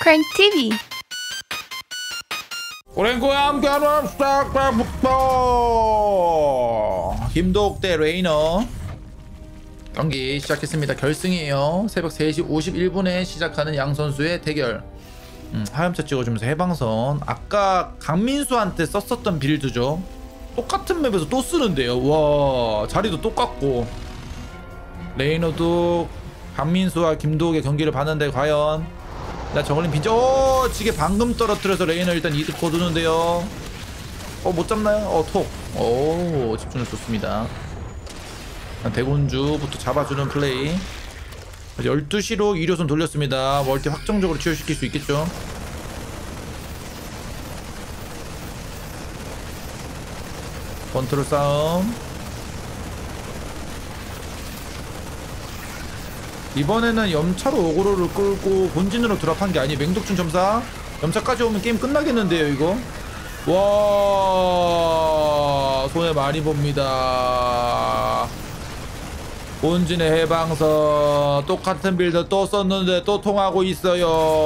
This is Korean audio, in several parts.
Prank TV. 오랭고야 함께하는 스타크래프트 김도욱 대 레이너 경기 시작했습니다. 결승이에요. 새벽 3시 51분에 시작하는 양 선수의 대결. 하염차 찍어주면서 해방선. 아까 강민수한테 썼었던 빌드죠. 똑같은 맵에서 또 쓰는데요. 와, 자리도 똑같고. 레이너도 강민수와 김도욱의 경기를 봤는데 과연 나 저걸린 빈자 지게 방금 떨어뜨려서 레이너 일단 이득 거두는데요. 못 잡나요? 톡. 집중을 좋습니다. 대군주부터 잡아주는 플레이. 12시로 2료선 돌렸습니다. 멀티 확정적으로 치유시킬 수 있겠죠. 컨트롤 싸움. 이번에는 염차로 오그로를 끌고 본진으로 드랍한 게 아니 맹독충 점사. 염차까지 오면 게임 끝나겠는데요 이거. 와, 손해 많이 봅니다. 본진의 해방선 똑같은 빌드 또 썼는데 또 통하고 있어요.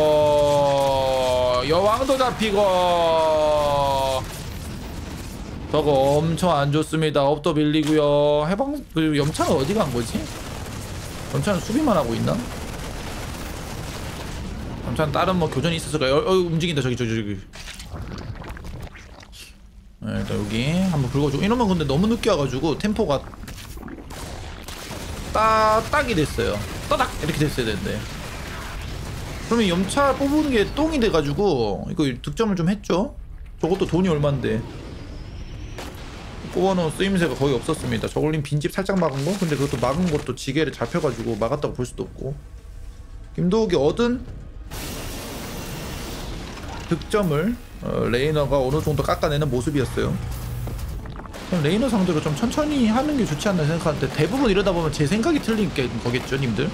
여왕도 잡히고. 저거 엄청 안 좋습니다. 업도 밀리고요. 해방 염차는 어디 간 거지? 염차는 수비만 하고 있나? 염차는 다른 뭐 교전이 있었을까요? 움직인다. 저기. 네, 일단 여기 한번 긁어주고. 이러면 근데 너무 늦게 와가지고 템포가 딱이 됐어요. 따닥 이렇게 됐어야 되는데. 그러면 염차 뽑은 게 똥이 돼가지고 이거 득점을 좀 했죠. 저것도 돈이 얼만데 뽑아놓은 쓰임새가 거의 없었습니다. 저걸린 빈집 살짝 막은 거? 근데 그것도 막은 것도 지게를 잡혀가지고 막았다고 볼 수도 없고. 김도욱이 얻은 득점을 레이너가 어느 정도 깎아내는 모습이었어요. 레이너 상대로 좀 천천히 하는 게 좋지 않나 생각하는데 대부분 이러다 보면 제 생각이 틀린 게 거겠죠 님들.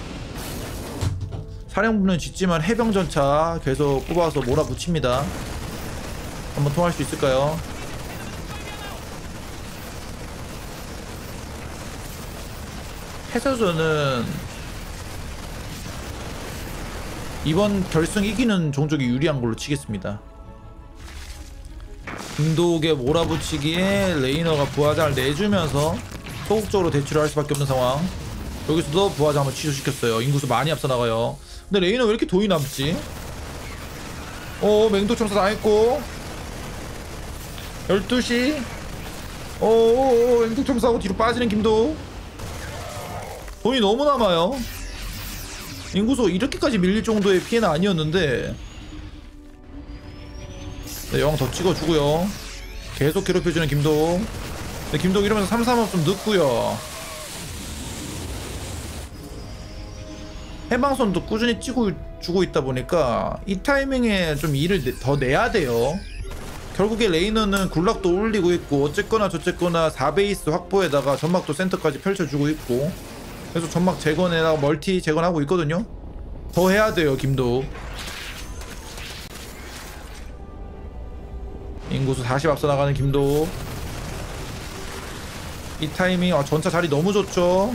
사령부는 짓지만 해병전차 계속 뽑아서 몰아붙입니다. 한번 통할 수 있을까요? 해서전은 이번 결승 이기는 종족이 유리한 걸로 치겠습니다. 김도욱의 몰아붙이기에 레이너가 부하장을 내주면서 소극적으로 대치를 할 수밖에 없는 상황. 여기서도 부하장을 취소시켰어요. 인구수 많이 앞서 나가요. 근데 레이너 왜 이렇게 돈이 남지? 맹독청사 다 했고 12시 맹독청사하고 뒤로 빠지는 김도욱. 돈이 너무 남아요. 인구수 이렇게까지 밀릴 정도의 피해는 아니었는데. 네, 여왕 더 찍어주고요. 계속 괴롭혀주는 김도욱. 네, 김도욱 이러면서 3-3업 좀 늦고요. 해방선도 꾸준히 찍어주고 있다 보니까 이 타이밍에 좀 일을 더 내야 돼요. 결국에 레이너는 굴락도 올리고 있고 어쨌거나 저쨌거나 4베이스 확보에다가 점막도 센터까지 펼쳐주고 있고 그래서 점막 재건에다가 멀티 재건하고 있거든요. 더 해야 돼요 김도욱. 인구수 40 앞서 나가는 김도욱. 이 타이밍 전차 자리 너무 좋죠.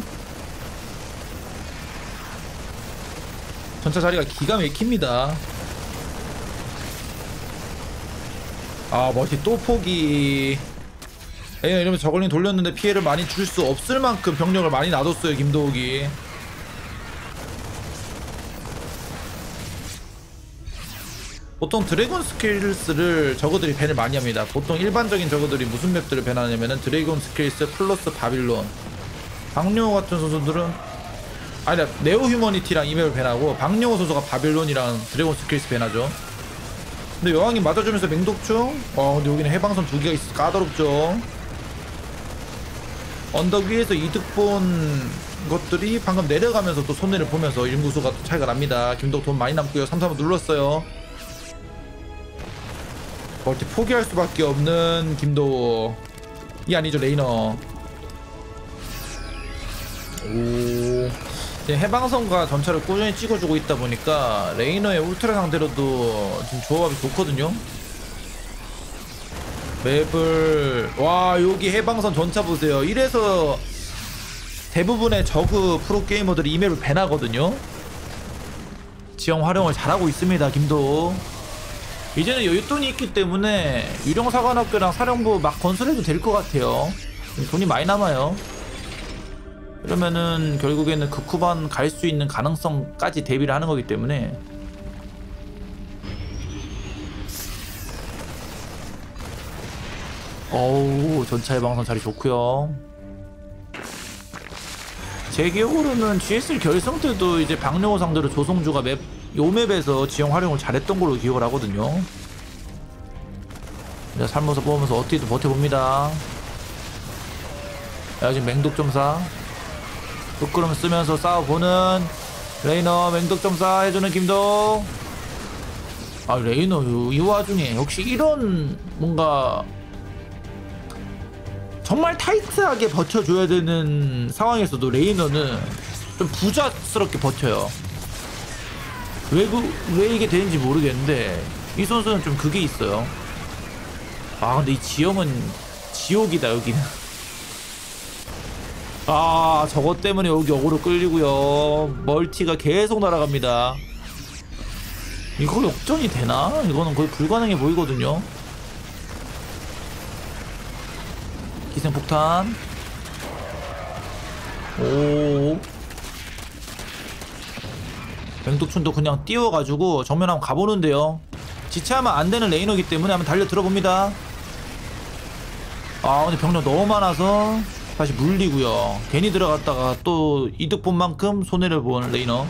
전차 자리가 기가 막힙니다. 멀티 또 포기. 이러면 저걸링 돌렸는데 피해를 많이 줄 수 없을 만큼 병력을 많이 놔뒀어요 김도욱이. 보통 드래곤 스킬스를 저거들이 밴을 많이 합니다. 보통 일반적인 저거들이 무슨 맵들을 밴하냐면은 드래곤 스킬스 플러스 바빌론. 박용호 같은 선수들은 아니라 네오 휴머니티랑 이 맵을 밴하고 박용호 선수가 바빌론이랑 드래곤 스킬스 밴하죠. 근데 여왕이 맞아주면서 맹독충. 근데 여기는 해방선 2개가 있어서 까다롭죠. 언덕 위에서 이득 본 것들이 방금 내려가면서 또 손해를 보면서 인구수가 차이가 납니다. 김도욱 돈 많이 남고요. 3-3을 눌렀어요. 멀티 포기할 수밖에 없는 김도욱. 이 아니죠 레이너. 해방선과 전차를 꾸준히 찍어주고 있다 보니까 레이너의 울트라 상대로도 지금 조합이 좋거든요. 맵을 여기 해방선 전차 보세요. 이래서 대부분의 저그 프로게이머들이 이 맵을 밴하거든요. 지형 활용을 잘하고 있습니다. 김도 이제는 여윳돈이 있기 때문에 유령사관학교랑 사령부 막 건설해도 될 것 같아요. 돈이 많이 남아요. 그러면은 결국에는 극후반 갈 수 있는 가능성까지 대비를 하는 거기 때문에. 어우, 전차 예방선 자리 좋고요. 제 기억으로는 GSL 결승 때도 이제 박령호 상대로 조성주가 요 맵에서 지형 활용을 잘했던 걸로 기억을 하거든요. 이제 살모사 뽑으면서 어떻게든 버텨봅니다. 야, 지금 맹독점사 부끄럼 쓰면서 싸워보는 레이너. 맹독점사 해주는 김도. 아, 레이너 이 와중에 역시 이런 뭔가 정말 타이트하게 버텨줘야 되는 상황에서도 레이너는 좀 부자스럽게 버텨요. 왜 이게 되는지 모르겠는데 이 선수는 좀 그게 있어요. 아, 근데 이 지형은 지옥이다. 여기는 아, 저것 때문에 여기 어그로 끌리고요. 멀티가 계속 날아갑니다. 이거 역전이 되나? 이거는 거의 불가능해 보이거든요. 기생폭탄. 오, 맹독춘도 그냥 띄워가지고 정면 한번 가보는데요. 지체하면 안되는 레이너기 때문에 한번 달려 들어봅니다. 아, 근데 병력 너무 많아서 다시 물리고요. 괜히 들어갔다가 또 이득 본 만큼 손해를 본 레이너.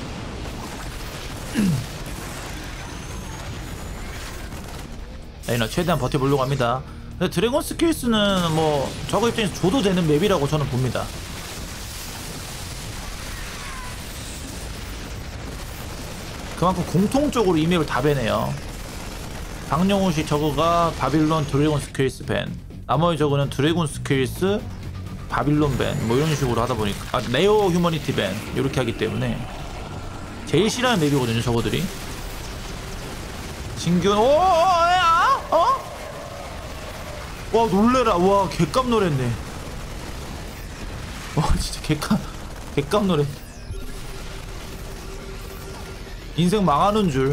레이너 최대한 버텨보려고 합니다. 근데 드래곤 스킬스는 뭐 저거 입장에서 줘도 되는 맵이라고 저는 봅니다. 그만큼 공통적으로 이 맵을 다 배네요. 박영훈씨 저거가 바빌론 드래곤 스킬스 밴, 나머지 저거는 드래곤 스킬스 바빌론 밴, 뭐 이런 식으로 하다 보니까 아, 네오 휴머니티 밴 이렇게 하기 때문에 제일 싫어하는 맵이거든요 저거들이. 진균. 오, 야, 어? 와, 놀래라. 와, 개깜 놀랬네. 와, 진짜 개깜 놀랬. 인생 망하는 줄.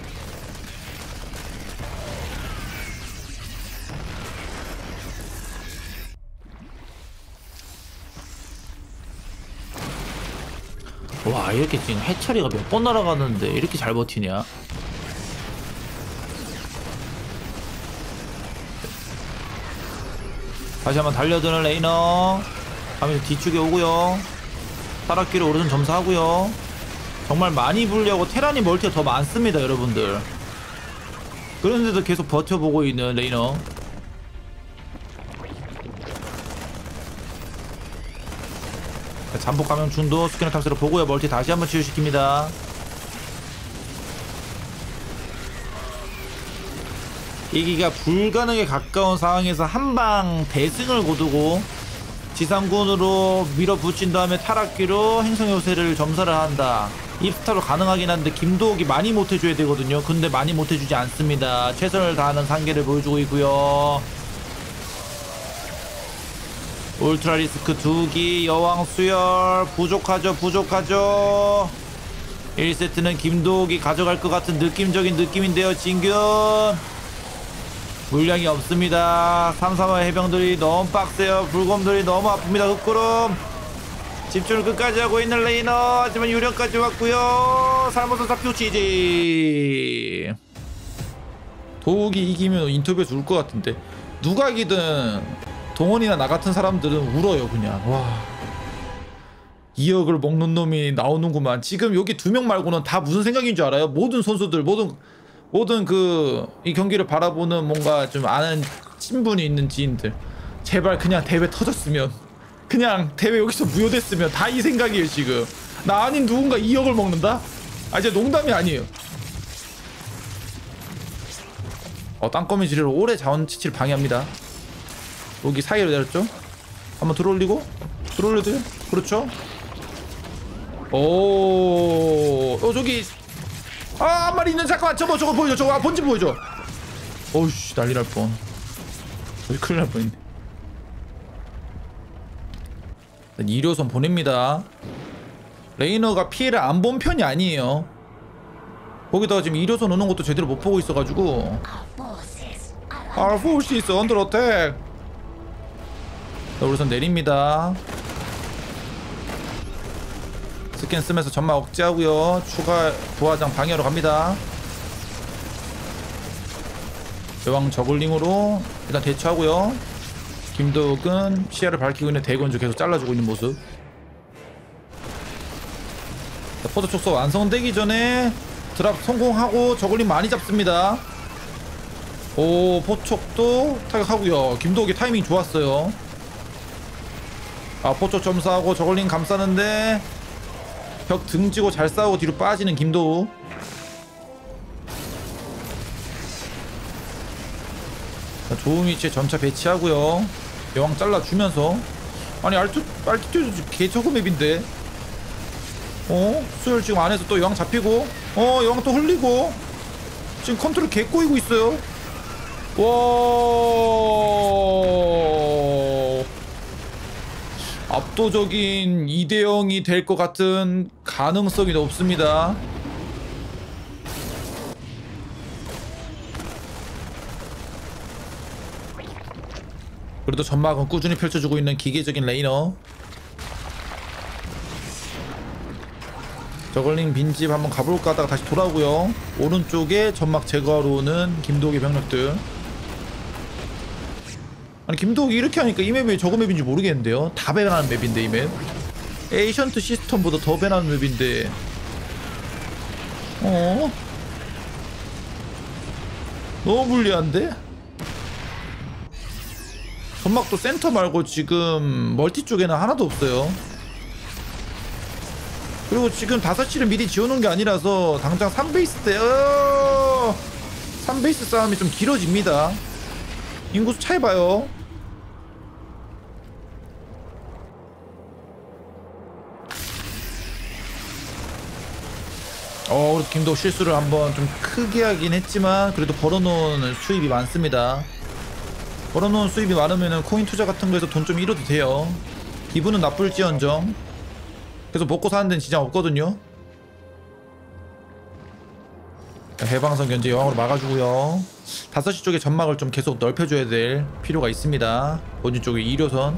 와, 이렇게 지금 해처리가 몇 번 날아가는데 이렇게 잘 버티냐. 다시 한번 달려드는 레이너 하면서 뒤쪽에 오고요. 타락기를 오른손 점사하고요. 정말 많이 불려고 테란이 멀티가 더 많습니다 여러분들. 그런데도 계속 버텨보고 있는 레이너. 잠복 감염충도 스캐너 탑스로 보고요. 멀티 다시 한번 치유시킵니다. 이기가 불가능에 가까운 상황에서 한방 대승을 거두고 지상군으로 밀어붙인 다음에 타락기로 행성요새를 점사를 한다. 입스타로 가능하긴 한데 김도욱이 많이 못해줘야 되거든요. 근데 많이 못해주지 않습니다. 최선을 다하는 상계를 보여주고 있고요. 울트라리스크 2기 여왕 수열 부족하죠. 1세트는 김도욱이 가져갈 것 같은 느낌적인 느낌인데요. 진균 물량이 없습니다. 335 해병들이 너무 빡세요. 불곰들이 너무 아픕니다. 흑구름 집중을 끝까지 하고 있는 레이너. 하지만 유령까지 왔고요. 살모선사 표치지. 도욱이 이기면 인터뷰에서 울 것 같은데 누가 이기든 동원이나 나 같은 사람들은 울어요 그냥. 와, 2억을 먹는 놈이 나오는구만. 지금 여기 2명 말고는 다 무슨 생각인 줄 알아요? 모든 선수들 모든 이 경기를 바라보는 뭔가 좀 아는 친분이 있는 지인들, 제발 그냥 대회 터졌으면, 그냥 대회 여기서 무효됐으면, 다 이 생각이에요 지금. 나 아닌 누군가 2억을 먹는다? 아, 이제 농담이 아니에요. 땅거미 지뢰로 오래 자원치치를 방해합니다. 여기 사이로 내렸죠? 한번 들어올리고 들어올려도요? 그렇죠? 오, 저기 한 마리 있는. 잠깐만, 저거 보여줘. 저거 본진 보여줘. 어우씨, 난리 날 뻔. 여기 큰일 날 뻔했네. 2료선 보냅니다. 레이너가 피해를 안 본 편이 아니에요. 거기다가 지금 2호선 오는 것도 제대로 못 보고 있어가지고. Our forces under attack. 자, 우선 내립니다. 스캔 쓰면서 점막 억제하고요. 추가 부하장 방해하러 갑니다. 여왕 저글링으로 일단 대처하고요. 김도욱은 시야를 밝히고 있는 대건주 계속 잘라주고 있는 모습. 자, 포도 촉소 완성되기 전에 드랍 성공하고 저글링 많이 잡습니다. 오, 포촉도 타격하고요. 김도욱의 타이밍 좋았어요. 아, 포촉 점사하고 저글링 감싸는데 벽 등지고 잘 싸우고 뒤로 빠지는 김도욱. 자, 좋은 위치에 점차 배치하고요. 여왕 잘라주면서. 아니 알티튜드 개저그 맵인데. 수열 지금 안에서 또 여왕 잡히고, 여왕 또 흘리고, 지금 컨트롤 개 꼬이고 있어요. 와, 압도적인 2대0이 될 것 같은 가능성이 높습니다. 그래도 점막은 꾸준히 펼쳐주고 있는 기계적인 레이너. 저글링 빈집 한번 가볼까 하다가 다시 돌아오고요. 오른쪽에 점막 제거하러 오는 김도욱의 병력들. 아니, 김도욱이 이렇게 하니까 이 맵이 저거 맵인지 모르겠는데요. 다 배나는 맵인데 이 맵. 에이션트 시스템보다 더 배나는 맵인데. 너무 불리한데? 점막도 센터 말고 지금 멀티 쪽에는 하나도 없어요. 그리고 지금 5시를 미리 지어놓은 게 아니라서 당장 3베이스 때 3베이스 싸움이 좀 길어집니다. 인구수 차이 봐요. 그래도 김도욱 실수를 한번 좀 크게 하긴 했지만 그래도 벌어놓은 수입이 많습니다. 벌어놓은 수입이 많으면 코인 투자 같은 거에서 돈 좀 잃어도 돼요. 기분은 나쁠지언정 계속 먹고 사는 데는 지장 없거든요. 해방선 견제 여왕으로 막아주고요. 5시 쪽에 점막을 좀 계속 넓혀줘야 될 필요가 있습니다. 본진 쪽에 2호선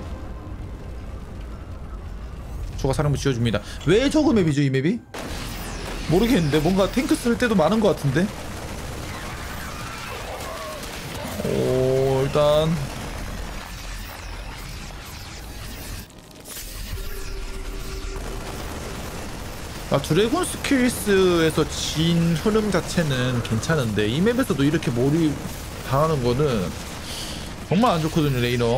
추가 사령부 지어줍니다. 왜 저그 맵이죠 이 맵이? 모르겠는데 뭔가 탱크 쓸 때도 많은 것 같은데. 일단 드래곤 스킬스에서 진 흐름 자체는 괜찮은데 이 맵에서도 이렇게 몰입 당하는 거는 정말 안 좋거든요. 레이너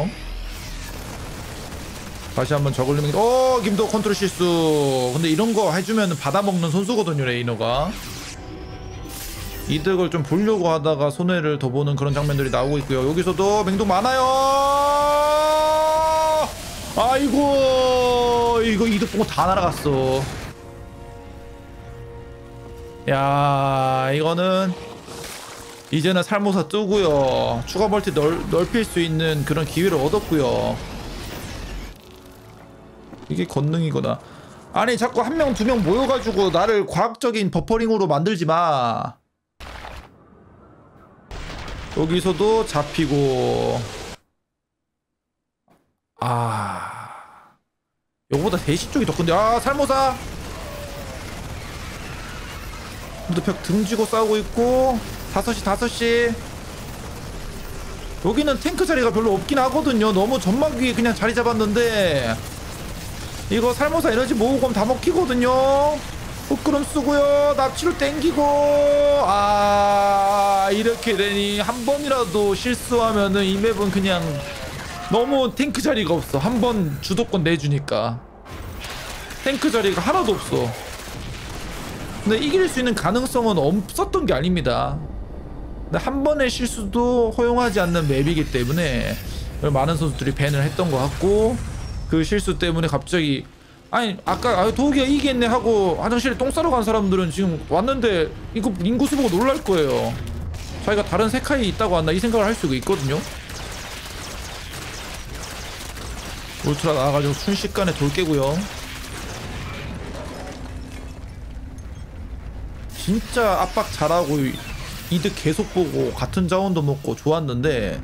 다시 한번 저글링. 김도욱 컨트롤 실수. 근데 이런 거 해주면 받아먹는 선수거든요 레이너가. 이득을 좀 보려고 하다가 손해를 더 보는 그런 장면들이 나오고 있고요. 여기서도 맹독 많아요. 아이고, 이거 이득 보고 다 날아갔어. 야, 이거는 이제는 살모사 뜨고요. 추가 멀티 넓힐 수 있는 그런 기회를 얻었고요. 이게 권능이거나. 아니, 자꾸 한 명, 두 명 모여가지고 나를 과학적인 버퍼링으로 만들지 마. 여기서도 잡히고. 요거보다 대시 쪽이 더 큰데. 살모사. 근데 벽 등지고 싸우고 있고. 5시. 여기는 탱크 자리가 별로 없긴 하거든요. 너무 점막 위에 그냥 자리 잡았는데 이거 살모사 에너지 모으고 다 먹히거든요. 흑구름 쓰고요. 납치로 땡기고. 이렇게 되니 한 번이라도 실수하면은 이 맵은 그냥 너무 탱크 자리가 없어. 한 번 주도권 내주니까 탱크 자리가 하나도 없어. 근데 이길 수 있는 가능성은 없었던 게 아닙니다. 근데 한 번의 실수도 허용하지 않는 맵이기 때문에 많은 선수들이 밴을 했던 것 같고, 그 실수 때문에 갑자기 아까 도우기가 이기겠네 하고 화장실에 똥 싸러 간 사람들은 지금 왔는데 이거 인구수 보고 놀랄 거예요. 자기가 다른 세카이 있다고 왔나 이 생각을 할 수가 있거든요. 울트라 나와가지고 순식간에 돌 깨고요. 진짜 압박 잘하고 이득 계속 보고 같은 자원도 먹고 좋았는데,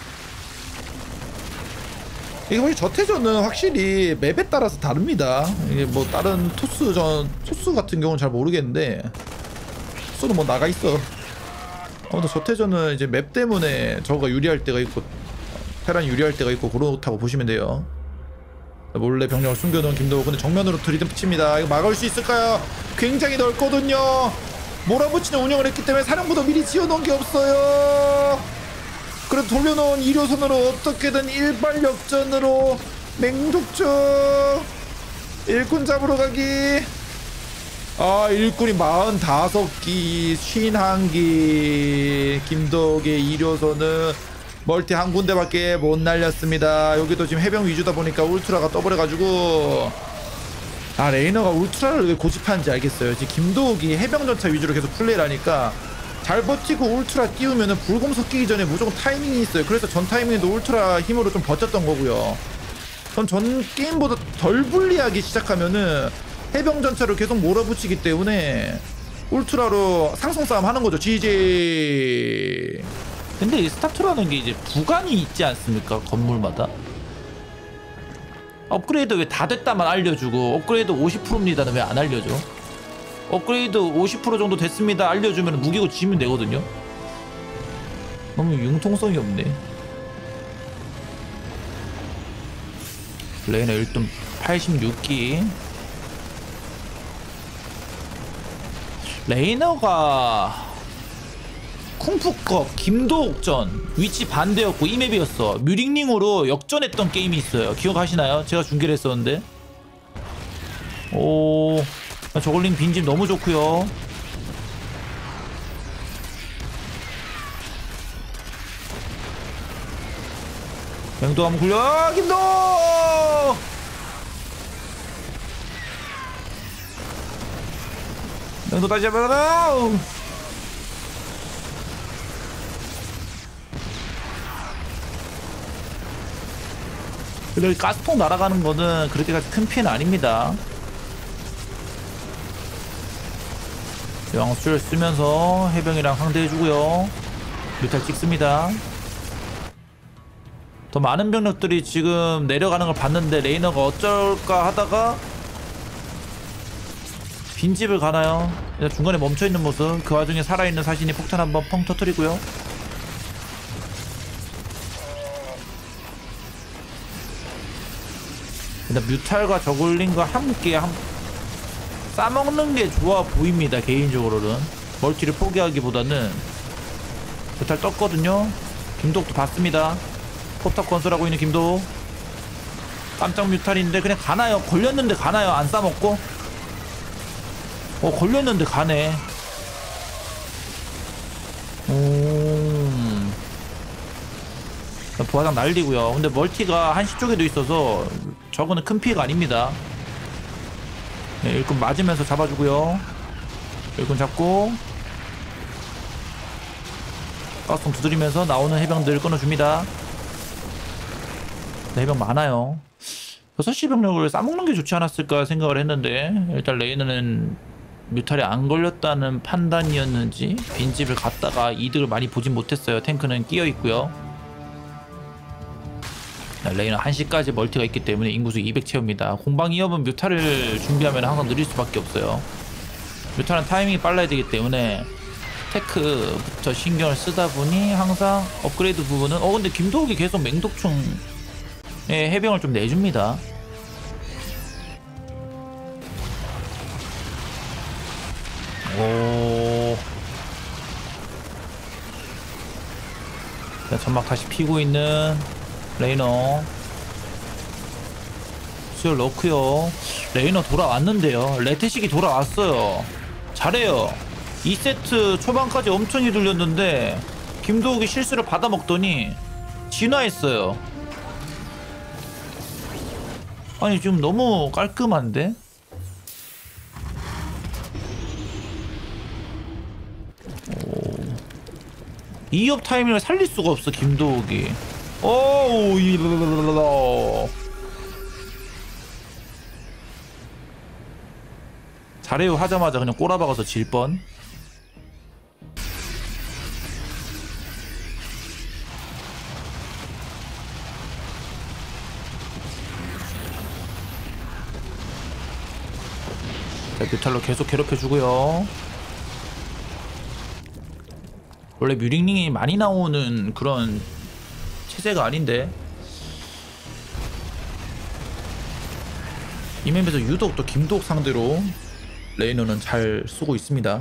이게 확실히 저태전은 확실히 맵에 따라서 다릅니다. 이게 뭐 다른 토스 같은 경우는 잘 모르겠는데, 토스는 뭐 나가 있어. 아무튼 저태전은 이제 맵 때문에 저거가 유리할 때가 있고 테란이 유리할 때가 있고 그렇다고 보시면 돼요. 몰래 병력을 숨겨놓은 김도호. 근데 정면으로 들이붙입니다. 이거 막을 수 있을까요? 굉장히 넓거든요. 몰아붙이는 운영을 했기 때문에 사령부도 미리 지어놓은 게 없어요. 그래도 돌려놓은 2호선으로 어떻게든 일발 역전으로 맹독충 일꾼 잡으러 가기. 아, 일꾼이 45기 51기. 김덕의 1호선은 멀티 한 군데밖에 못 날렸습니다. 여기도 지금 해병 위주다 보니까 울트라가 떠버려가지고, 아, 레이너가 울트라를 왜 고집하는지 알겠어요. 지금 김도욱이 해병전차 위주로 계속 플레이를 하니까 잘 버티고 울트라 띄우면은 불곰 섞이기 전에 무조건 타이밍이 있어요. 그래서 전 타이밍에도 울트라 힘으로 좀 버텼던 거고요. 전 게임보다 덜 불리하기 시작하면은 해병전차를 계속 몰아붙이기 때문에 울트라로 상성 싸움 하는 거죠. GG. 근데 이 스타트라는 게 이제 구간이 있지 않습니까? 건물마다 업그레이드 왜 다 됐다만 알려주고, 업그레이드 50%입니다는 왜 안 알려줘? 업그레이드 50% 정도 됐습니다 알려주면 무기고 지면 되거든요. 너무 융통성이 없네. 레이너 1등 86기. 레이너가 쿵푸컵 김도옥전 위치 반대였고 이 맵이었어. 뮤링링으로 역전했던 게임이 있어요. 기억하시나요? 제가 중계를 했었는데. 오, 저글링 빈집 너무 좋고요. 맹도 한번 굴려. 아, 김도! 맹도 다시 잡아라. 근데 가스통 날아가는 거는 그렇게까지 큰 피해는 아닙니다. 여왕수를 쓰면서 해병이랑 상대해주고요. 뮤탈 찍습니다. 더 많은 병력들이 지금 내려가는 걸 봤는데 레이너가 어쩔까 하다가 빈집을 가나요? 일단 중간에 멈춰있는 모습. 그 와중에 살아있는 사신이 폭탄 한번 펑 터뜨리고요. 근데 뮤탈과 저글링과 함께 싸먹는 게 좋아 보입니다. 개인적으로는 멀티를 포기하기보다는. 뮤탈 떴거든요. 김도욱도 봤습니다. 포탑 건설하고 있는 김도욱. 깜짝 뮤탈인데 그냥 가나요? 걸렸는데 가나요? 안 싸먹고? 걸렸는데 가네. 부하장 날리고요. 근데 멀티가 한시 쪽에도 있어서 저거는 큰 피해가 아닙니다. 네, 일꾼 맞으면서 잡아주고요. 일꾼 잡고 가스통 두드리면서 나오는 해병들 끊어줍니다. 네, 해병 많아요. 6시 병력을 싸먹는 게 좋지 않았을까 생각을 했는데, 일단 레이너는 뮤탈이 안 걸렸다는 판단이었는지 빈집을 갔다가 이득을 많이 보진 못했어요. 탱크는 끼어있고요. 레이너 1시까지 멀티가 있기 때문에 인구수 200 채웁니다. 공방 2업은 뮤탈을 준비하면 항상 느릴 수밖에 없어요. 뮤탈은 타이밍이 빨라야 되기 때문에 테크부터 신경을 쓰다 보니 항상 업그레이드 부분은 근데 김도욱이 계속 맹독충의 해병을 좀 내줍니다. 오, 전막 다시 피고 있는 레이너. 수혈 넣고요. 레이너 돌아왔는데요. 레테식이 돌아왔어요. 잘해요. 2세트 초반까지 엄청 휘둘렸는데 김도욱이 실수를 받아먹더니 진화했어요. 아니 지금 너무 깔끔한데? 2업 타이밍을 살릴 수가 없어 김도욱이. 오우, 잘해요 하자마자 그냥 꼬라박아서 질 뻔. 자, 뮤탈로 계속 괴롭혀주고요. 원래 뮤링링이 많이 나오는 그런 체제가 아닌데 이 맵에서 유독 또 김도욱 상대로 레이너는 잘 쓰고 있습니다.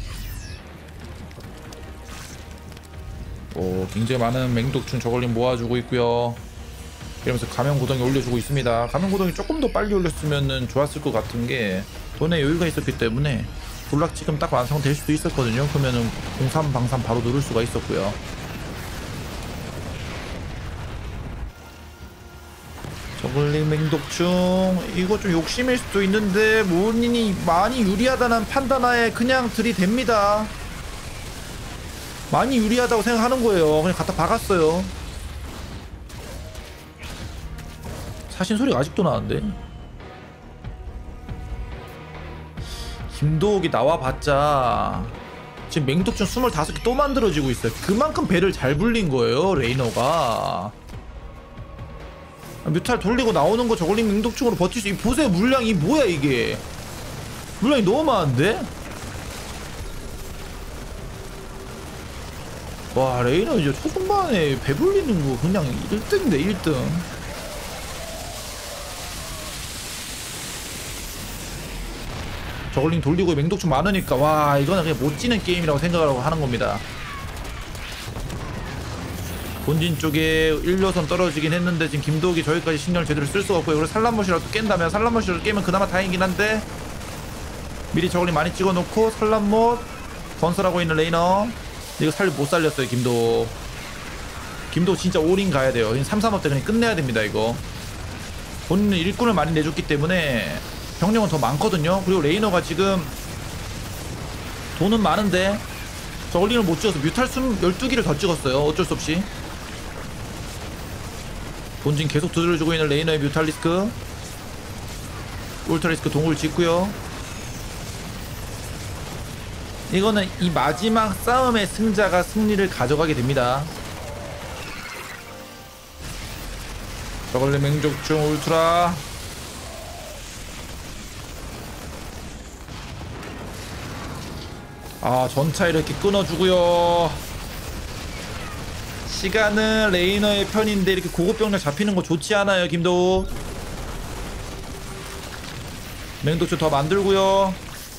오, 굉장히 많은 맹독충 저걸림 모아주고 있고요. 이러면서 가면고동이 올려주고 있습니다. 가면고동이 조금 더 빨리 올렸으면 좋았을 것 같은 게 돈에 여유가 있었기 때문에 블락 지금 딱 완성될 수도 있었거든요. 그러면은 03 방산 바로 누를 수가 있었고요. 저글링 맹독충 이거 좀 욕심일 수도 있는데 모은이 많이 유리하다는 판단하에 그냥 들이댑니다. 많이 유리하다고 생각하는 거예요. 그냥 갖다 박았어요. 사신 소리가 아직도 나는데 김도욱이 나와봤자 지금 맹독충 25개 또 만들어지고 있어요. 그만큼 배를 잘 불린 거예요 레이너가. 뮤탈 돌리고 나오는 거 저걸링 맹독충으로 버틸 수 있... 보세요 물량이 뭐야 이게. 물량이 너무 많은데? 와 레이너 이제 초중반에 배 불리는 거 그냥 1등인데 1등. 저글링 돌리고 맹독충 많으니까 와 이거는 그냥 못 지는 게임이라고 생각을 하는 겁니다. 본진 쪽에 1료선 떨어지긴 했는데 지금 김도욱이 저기까지 신경을 제대로 쓸 수가 없고요. 그리고 산란못이라도 깬다면 산란못이라도 깨면 그나마 다행이긴 한데 미리 저글링 많이 찍어놓고 산란못 건설하고 있는 레이너 이거 못 살렸어요. 김도욱 진짜 올인 가야 돼요. 3-3업 때 그냥 끝내야 됩니다. 이거 본인은 일꾼을 많이 내줬기 때문에 병력은 더 많거든요. 그리고 레이너가 지금 돈은 많은데 저글링을 못 찍어서 뮤탈 12기를 더 찍었어요. 어쩔 수 없이 본진 계속 두드려주고 있는 레이너의 뮤탈리스크 울트라리스크 동굴 짓고요. 이거는 이 마지막 싸움의 승자가 승리를 가져가게 됩니다. 저걸링 맹족충 울트라 전차 이렇게 끊어주고요. 시간은 레이너의 편인데 이렇게 고급 병력 잡히는 거 좋지 않아요. 김도욱 맹독충 더 만들고요.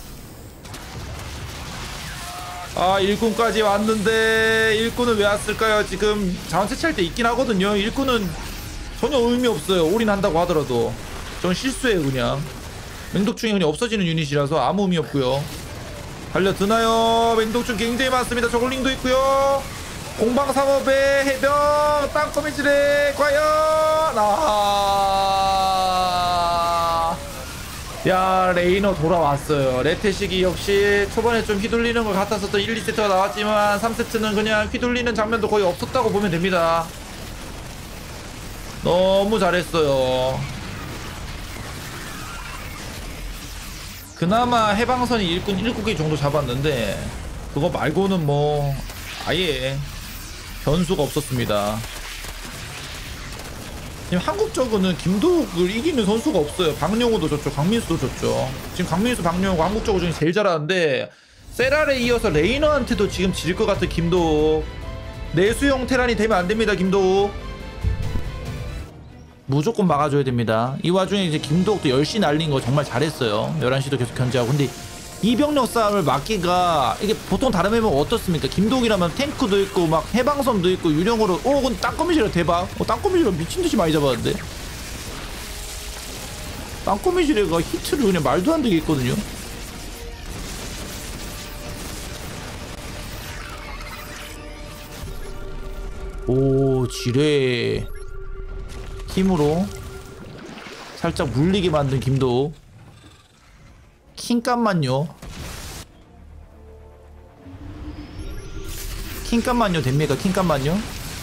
일꾼까지 왔는데 일꾼은 왜 왔을까요? 지금 자원 채취할 때 있긴 하거든요. 일꾼은 전혀 의미 없어요. 올인한다고 하더라도 전 실수예요. 그냥 맹독충이 그냥 없어지는 유닛이라서 아무 의미 없고요. 달려드나요? 맹독충 굉장히 많습니다. 저글링도 있고요. 공방상업의 해병 땅거미질에 과연 야 레이너 돌아왔어요. 레테식이 역시 초반에 좀 휘둘리는 것 같아서 또 1, 2세트가 나왔지만 3세트는 그냥 휘둘리는 장면도 거의 없었다고 보면 됩니다. 너무 잘했어요. 그나마 해방선이 일꾼 7개 정도 잡았는데 그거 말고는 뭐 아예 변수가 없었습니다. 지금 한국적으로는 김도욱을 이기는 선수가 없어요. 박용호도 졌죠. 강민수도 졌죠. 지금 강민수, 박용호가 한국적으로 중에 제일 잘하는데 세랄에 이어서 레이너한테도 지금 질 것 같은 김도욱. 내수형 테란이 되면 안 됩니다. 김도욱 무조건 막아줘야 됩니다. 이 와중에 이제 김도욱도 10시 날린 거 정말 잘했어요. 11시도 계속 견제하고. 근데 이 병력 싸움을 막기가 이게 보통 다른 맵은 어떻습니까? 김도욱이라면 탱크도 있고 막 해방선도 있고 유령으로 근데 땅거미질이라 대박. 땅거미질이라 미친듯이 많이 잡았는데 땅거미질이가 히트를 그냥 말도 안 되게 했거든요. 오 지뢰 힘으로 살짝 물리게 만든 김도욱. 킹값만요. 킹값만요 됩니까? 킹값만요.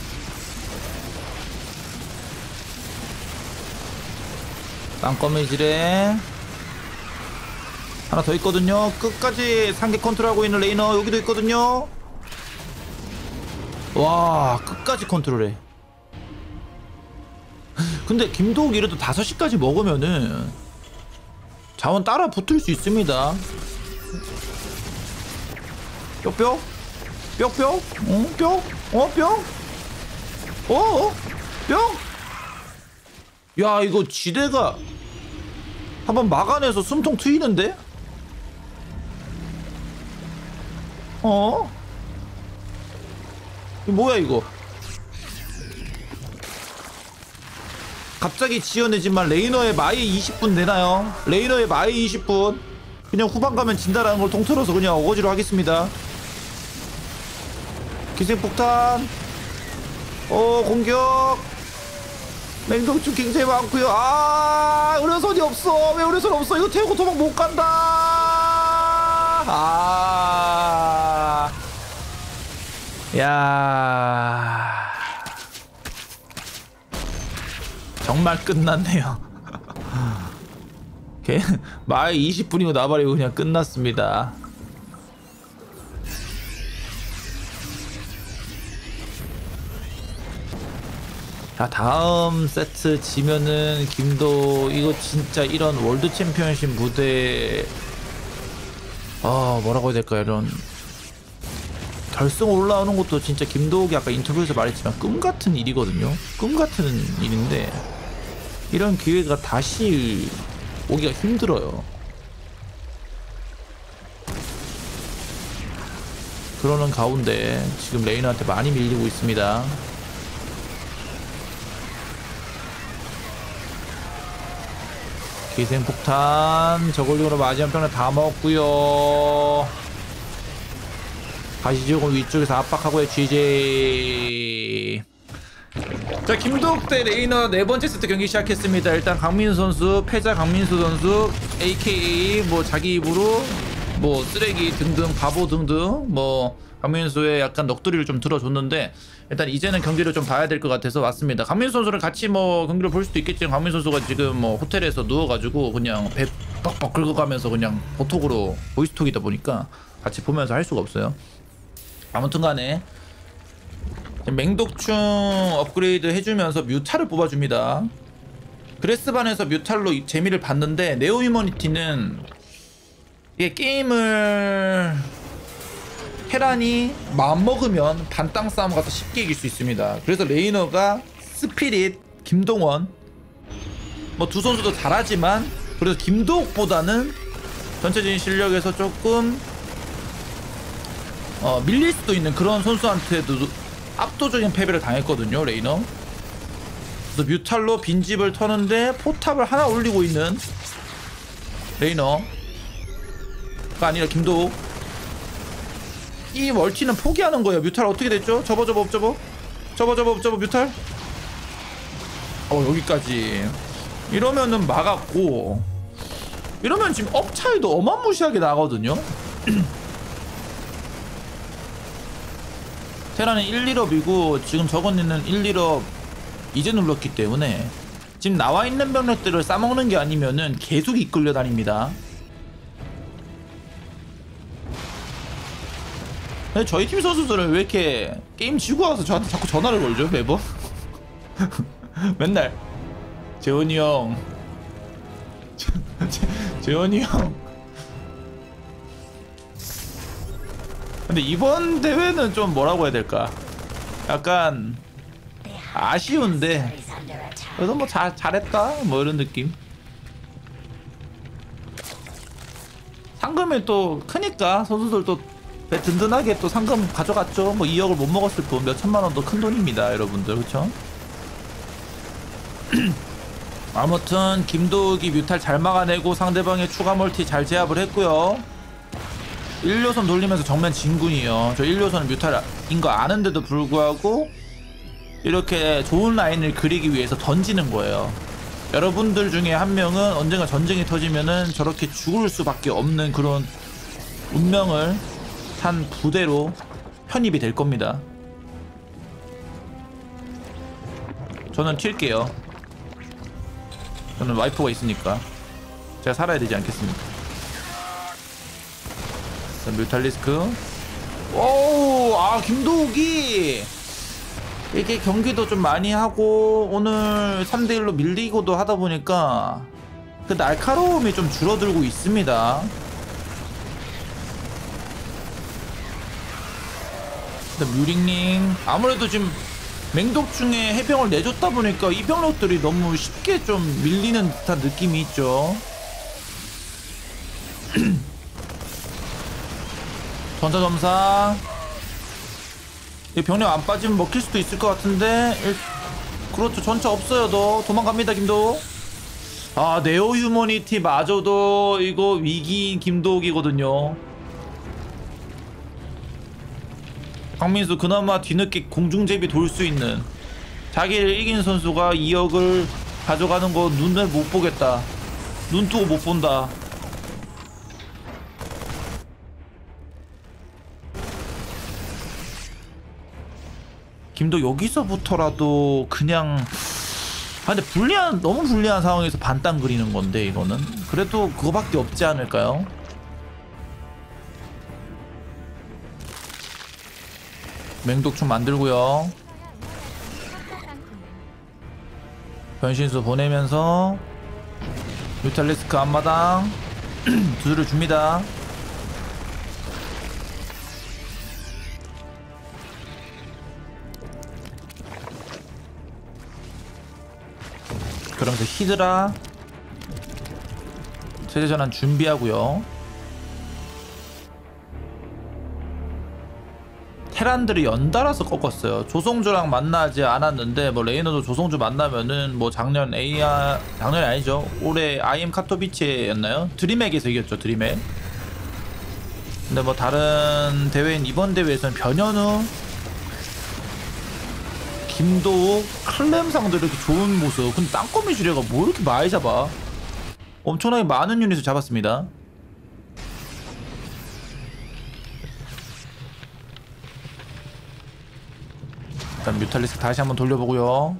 땅거미질에 하나 더 있거든요. 끝까지 상계 컨트롤하고 있는 레이너 여기도 있거든요. 와 끝까지 컨트롤해. 근데 김도욱 이래도 5시까지 먹으면은 자원 따라 붙을 수 있습니다. 뿅뿅 뿅뿅 뿅 뿅 뿅. 야 이거 지대가 한번 막아내서 숨통 트이는데? 이거 뭐야 이거? 갑자기 지어내지만 레이너의 마이 20분 내나요? 레이너의 마이 20분 그냥 후반 가면 진다라는 걸 통틀어서 그냥 어거지로 하겠습니다. 기생폭탄 공격. 맹독충 굉장히 많고요. 아 의료선이 없어. 왜 의료선 없어? 이거 태우고 도망 못 간다. 야 정말 끝났네요. 마이 20분이고 나발이고 그냥 끝났습니다. 자 다음 세트 지면은 김도 이거 진짜 이런 월드 챔피언십 무대 뭐라고 해야 될까요? 이런 결승 올라오는 것도 진짜 김도욱이 아까 인터뷰에서 말했지만 꿈같은 일이거든요. 꿈같은 일인데 이런 기회가 다시 오기가 힘들어요. 그러는 가운데 지금 레이너한테 많이 밀리고 있습니다. 기생폭탄 저걸링으로 마지막 편에 다 먹었고요. 가시지옥은 위쪽에서 압박하고요. GJ. 자 김도욱 대 레이너 네 번째 세트 경기 시작했습니다. 일단 강민수 선수 패자 강민수 선수 AKA 뭐 자기 입으로 뭐 쓰레기 등등 바보 등등 뭐 강민수의 약간 넋두리를 좀 들어줬는데 일단 이제는 경기를 좀 봐야 될 것 같아서 왔습니다. 강민수 선수를 같이 뭐 경기를 볼 수도 있겠지만 강민수 선수가 지금 뭐 호텔에서 누워가지고 그냥 배 뻑뻑 긁어가면서 그냥 보톡으로 보이스톡이다 보니까 같이 보면서 할 수가 없어요. 아무튼간에 맹독충 업그레이드 해주면서 뮤탈을 뽑아줍니다. 그레스반에서 뮤탈로 재미를 봤는데 네오 휴머니티는 이게 게임을 테란이 마음먹으면 단땅 싸움 가서 쉽게 이길 수 있습니다. 그래서 레이너가 스피릿, 김동원 뭐 두 선수도 잘하지만 그래서 김도욱보다는 전체적인 실력에서 조금 밀릴 수도 있는 그런 선수한테도 압도적인 패배를 당했거든요. 레이너. 그래서 뮤탈로 빈집을 터는데 포탑을 하나 올리고 있는 레이너가 아니라 김도욱. 이 멀티는 포기하는 거예요. 뮤탈 어떻게 됐죠? 접어 뮤탈. 여기까지. 이러면은 막았고 이러면 지금 업 차이도 어마무시하게 나거든요. 테라는 1, 2업이고 지금 저거는 1, 2업 이제 눌렀기 때문에 지금 나와있는 병력들을 싸먹는 게 아니면은 계속 이끌려 다닙니다. 근데 저희 팀 선수들은 왜 이렇게 게임 지고 와서 저한테 자꾸 전화를 걸죠 매번? 맨날 재원이 형 재원이 형. 근데 이번 대회는 좀 뭐라고 해야 될까? 약간 아쉬운데 그래도 뭐 잘했다 뭐 이런 느낌. 상금이 또 크니까 선수들 또 든든하게 또 상금 가져갔죠. 뭐 2억을 못 먹었을 뿐 몇 천만 원도 큰 돈입니다 여러분들. 그쵸? 아무튼 김도욱이 뮤탈 잘 막아내고 상대방의 추가 멀티 잘 제압을 했고요. 1료선 돌리면서 정면 진군이요. 저 1료선은 뮤탈인 거 아는데도 불구하고 이렇게 좋은 라인을 그리기 위해서 던지는 거예요. 여러분들 중에 한 명은 언젠가 전쟁이 터지면은 저렇게 죽을 수밖에 없는 그런 운명을 탄 부대로 편입이 될 겁니다. 저는 튈게요. 저는 와이프가 있으니까 제가 살아야 되지 않겠습니까? 자, 뮤탈리스크. 오우, 김도욱이 이게 경기도 좀 많이 하고 오늘 3대1로 밀리고도 하다 보니까 그 날카로움이 좀 줄어들고 있습니다. 근데 뮤링님 아무래도 지금 맹독충에 해병을 내줬다 보니까 이 병력들이 너무 쉽게 좀 밀리는 듯한 느낌이 있죠. 전차점사 이 병력 안 빠지면 먹힐 수도 있을 것 같은데 그렇죠. 전차 없어요. 너 도망갑니다 김도욱. 아 네오 휴머니티 마저도 이거 위기인 김도욱이거든요. 강민수 그나마 뒤늦게 공중제비 돌 수 있는 자기를 이긴 선수가 2억을 가져가는 거 눈을 못 보겠다. 눈 뜨고 못 본다. 김도 여기서부터라도 그냥 근데 너무 불리한 상황에서 반땅 그리는 건데 이거는 그래도 그거밖에 없지 않을까요? 맹독충 만들고요. 변신수 보내면서 뮤탈리스크 앞마당 두드려 줍니다. 그러면서 히드라 세대전환 준비하고요. 테란들이 연달아서 꺾었어요. 조성주랑 만나지 않았는데 뭐 레이너도 조성주 만나면은 뭐 작년이 아니죠. 올해 IM 카토비체였나요? 드림액에서 이겼죠. 드림액. 근데 뭐 다른 대회인 이번 대회에서는 변현우, 김도욱, 클램상도 이렇게 좋은 모습. 근데 땅거미 주례가 뭐 이렇게 많이 잡아? 엄청나게 많은 유닛을 잡았습니다. 일단 뮤탈리스크 다시 한번 돌려보고요.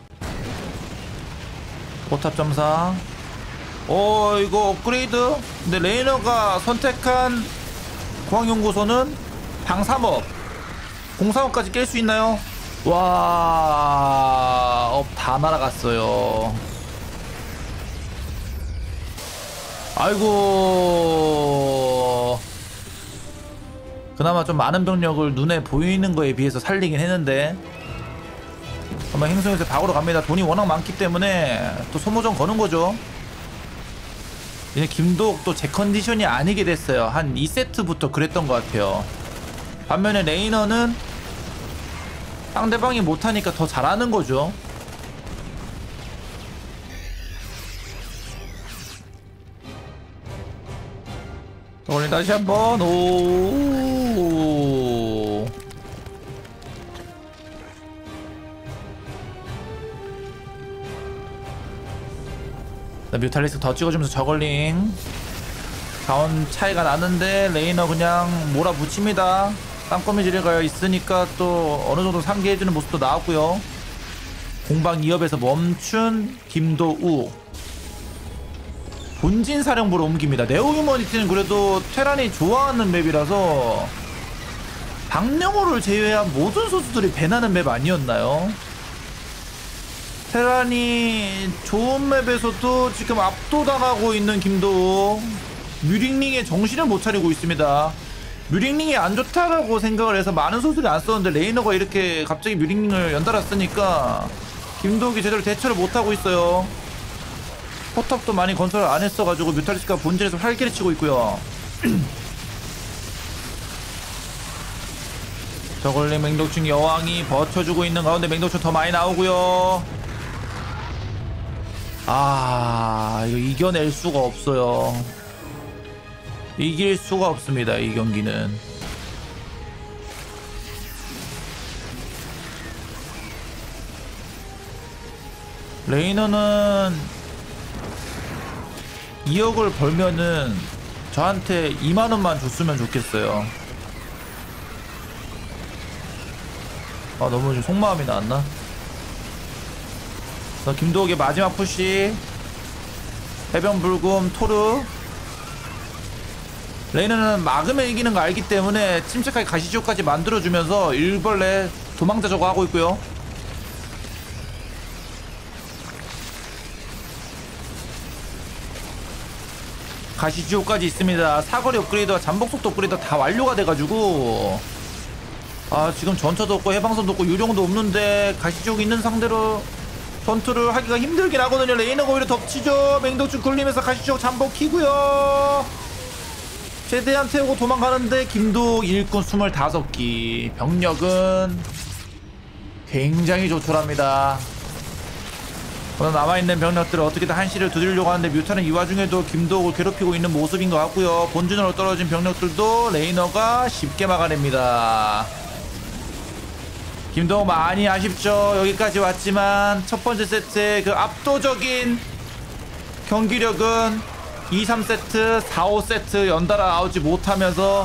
포탑 점사. 오 이거 업그레이드. 근데 레이너가 선택한 공항연구소는 방 3업 공상업까지 깰 수 있나요? 와, 다 날아갔어요. 아이고. 그나마 좀 많은 병력을 눈에 보이는 거에 비해서 살리긴 했는데 한번 행성에서 박으러 갑니다. 돈이 워낙 많기 때문에 또 소모전 거는 거죠. 이제 김도욱도 제 컨디션이 아니게 됐어요. 한 2세트부터 그랬던 것 같아요. 반면에 레이너는 상대방이 못하니까 더 잘하는 거죠. 오늘 다시 한번 오. 뮤탈리스크 더 찍어주면서 저걸링 자원 차이가 나는데 레이너 그냥 몰아붙입니다. 땅거미 지뢰가 있으니까 또 어느정도 상기해주는 모습도 나왔고요. 공방 2업에서 멈춘 김도우 본진 사령부로 옮깁니다. 네오 휴머니티는 그래도 테란이 좋아하는 맵이라서 박명호를 제외한 모든 선수들이 배나는 맵 아니었나요? 테란이 좋은 맵에서도 지금 압도당하고 있는 김도우 뮤링링의 정신을 못 차리고 있습니다. 뮤링링이 안 좋다라고 생각을 해서 많은 선수들이 안 썼는데 레이너가 이렇게 갑자기 뮤링링을 연달아 쓰니까 김도욱이 제대로 대처를 못하고 있어요. 포탑도 많이 건설을 안 했어가지고 뮤탈리스크가 본진에서 활기를 치고 있고요. 저걸링 맹독충 여왕이 버텨주고 있는 가운데 맹독충 더 많이 나오고요. 아 이거 이겨낼 수가 없어요. 이길 수가 없습니다. 이 경기는 레이너는 2억을 벌면은 저한테 2만원만 줬으면 좋겠어요. 아 너무 좀 속마음이 나왔나? 김도욱의 마지막 푸시 해병불금 토르. 레이너는 막으면 이기는 거 알기 때문에 침착하게 가시지옥까지 만들어주면서 일벌레 도망자 저거 하고 있고요. 가시지옥까지 있습니다. 사거리 업그레이드와 잠복속도 업그레이드 다 완료가 돼가지고 아 지금 전차도 없고 해방선도 없고 유령도 없는데 가시지옥 있는 상대로 전투를 하기가 힘들긴 하거든요. 레이너가 오히려 덮치죠. 맹독충 굴리면서 가시지옥 잠복 키고요. 최대한 태우고 도망가는데 김도 일꾼 25기 병력은 굉장히 조촐합니다. 오늘 남아있는 병력들을 어떻게든 한시를 두드리려고 하는데 뮤타는 이 와중에도 김도욱을 괴롭히고 있는 모습인 것 같고요. 본진으로 떨어진 병력들도 레이너가 쉽게 막아냅니다. 김도욱 많이 아쉽죠. 여기까지 왔지만 첫 번째 세트의 그 압도적인 경기력은 2, 3세트, 4, 5세트 연달아 나오지 못하면서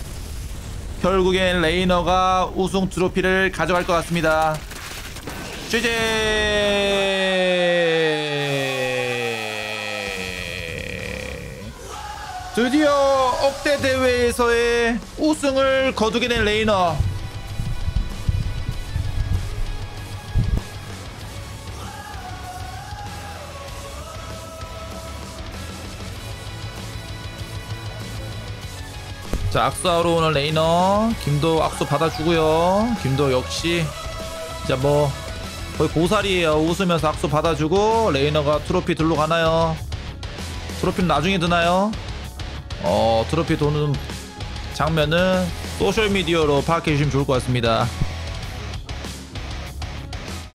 결국엔 레이너가 우승 트로피를 가져갈 것 같습니다. 제제 드디어 억대 대회에서의 우승을 거두게 된 레이너. 자, 악수하러 오는 레이너. 김도 악수 받아주고요. 김도 역시 진짜 뭐 거의 보살이에요. 웃으면서 악수 받아주고 레이너가 트로피 들러 가나요? 트로피는 나중에 드나요? 트로피 도는 장면은 소셜미디어로 파악해 주시면 좋을 것 같습니다.